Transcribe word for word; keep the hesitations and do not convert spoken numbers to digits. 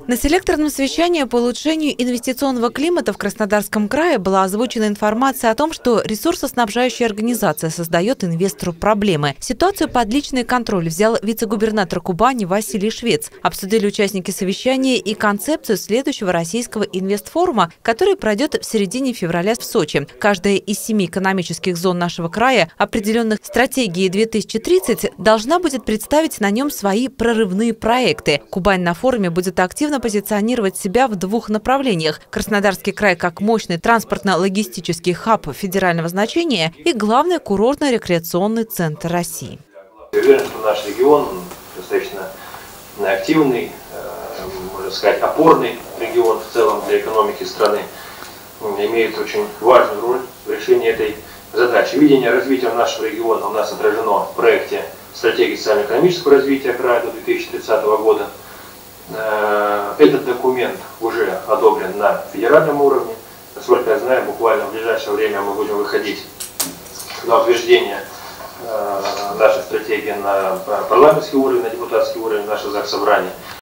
На селекторном совещании по улучшению инвестиционного климата в Краснодарском крае была озвучена информация о том, что ресурсоснабжающая организация создает инвестору проблемы. Ситуацию под личный контроль взял вице-губернатор Кубани Василий Швец. Обсудили участники совещания и концепцию следующего российского инвестфорума, который пройдет в середине февраля в Сочи. Каждая из семи экономических зон нашего края, определенных стратегией две тысячи тридцать, должна будет представить на нем свои прорывные проекты. Кубань на форуме будет активно позиционировать себя в двух направлениях. Краснодарский край как мощный транспортно-логистический хаб федерального значения и главный курортно-рекреационный центр России. Я уверен, что наш регион достаточно активный, можно сказать, опорный регион в целом для экономики страны, имеет очень важную роль в решении этой задачи. Видение развития нашего региона у нас отражено в проекте стратегии социально-экономического развития края до две тысячи тридцатого года. Этот документ уже одобрен на федеральном уровне. Насколько я знаю, буквально в ближайшее время мы будем выходить на утверждение нашей стратегии на парламентский уровень, на депутатский уровень, наше Заксобрание.